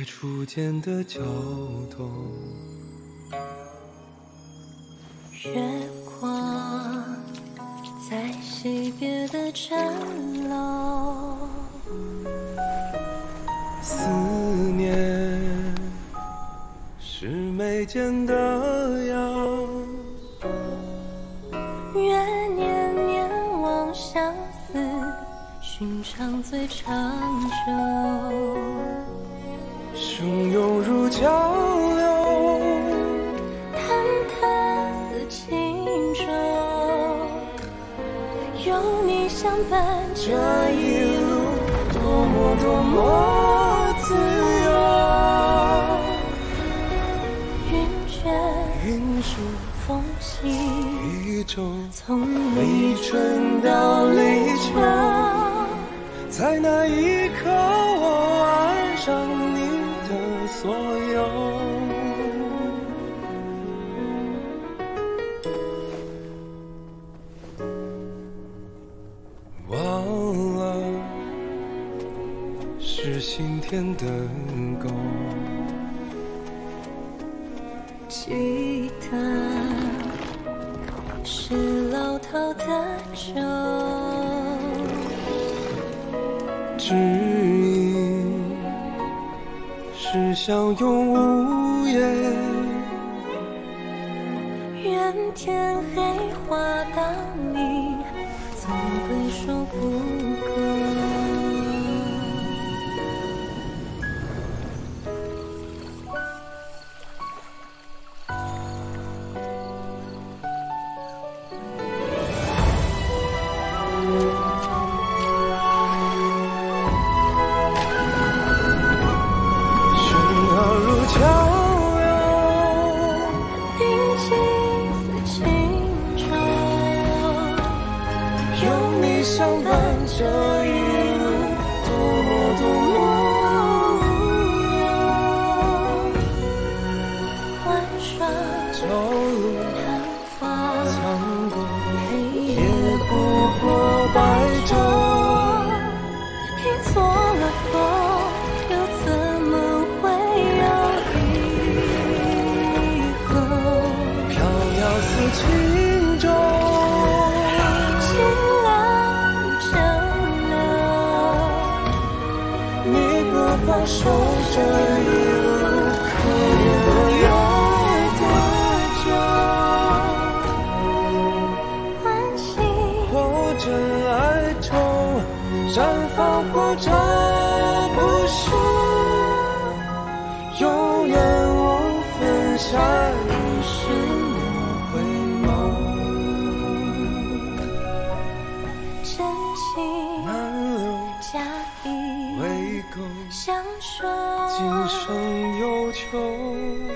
在初见的交头。 月光在惜别的城楼， 思念是眉间的药， 愿年年望相思，寻常最长久。 汹涌如交流， 淡淡似轻舟，有你相伴这一路，多么多么自由。云卷云舒风起， 一周， 从立春到立秋， 在那一刻我爱上你的所有。忘了是心田的沟， 记得是老套的酒， 知音是相拥无言。 愿天黑花当你，总归说不够。 相伴这一路，多么多么无忧。 玩耍朝露昙花， 苍过黑也夜不过白昼。 拼错了风，又怎么会有以后？ 飘摇似轻舟，放手这一路，可有多久？ 欢喜或真爱中绽放，或者不是，永远无分下一世回眸。 真情难留假意， 未够相守今生有求。